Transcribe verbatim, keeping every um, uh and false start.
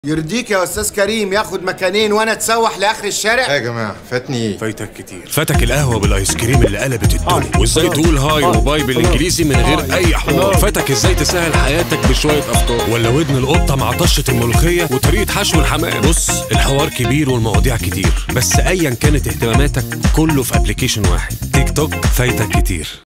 يرضيك يا استاذ كريم ياخد مكانين وانا اتسوح لاخر الشارع؟ ايه يا جماعه فاتني ايه؟ فايتك كتير. فاتك القهوه بالايس كريم اللي قلبت الدنيا، وازاي تقول هاي وباي بالانجليزي من غير اي حوار. فاتك ازاي تسهل حياتك بشويه افكار، ولا ودن القطه مع طشه الملوخيه وطريقه حشو الحمام. بص الحوار كبير والمواضيع كتير، بس ايا كانت اهتماماتك كله في ابلكيشن واحد، تيك توك. فايتك كتير.